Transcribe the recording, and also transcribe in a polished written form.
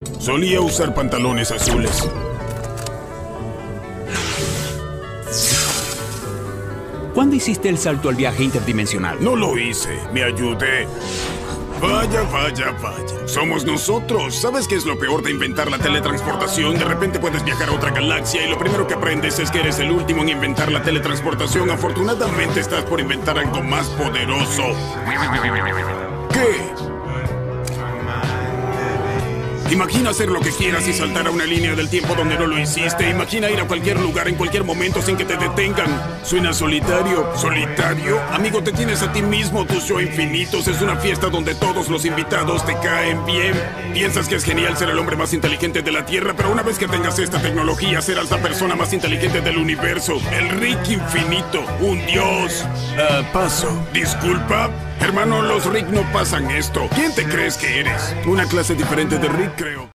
Solía usar pantalones azules. ¿Cuándo hiciste el salto al viaje interdimensional? No lo hice, me ayudé. Vaya, vaya, vaya. Somos nosotros. ¿Sabes qué es lo peor de inventar la teletransportación? De repente puedes viajar a otra galaxia y lo primero que aprendes es que eres el último en inventar la teletransportación. Afortunadamente estás por inventar algo más poderoso. ¿Qué? Imagina hacer lo que quieras y saltar a una línea del tiempo donde no lo hiciste. Imagina ir a cualquier lugar en cualquier momento sin que te detengan. ¿Suena solitario? ¿Solitario? Amigo, te tienes a ti mismo, tus show infinitos. Es una fiesta donde todos los invitados te caen bien. Piensas que es genial ser el hombre más inteligente de la Tierra, pero una vez que tengas esta tecnología, serás la persona más inteligente del universo. El Rick infinito. Un dios. Paso. ¿Disculpa? Hermano, los Rick no pasan esto. ¿Quién te crees que eres? Una clase diferente de Rick, creo.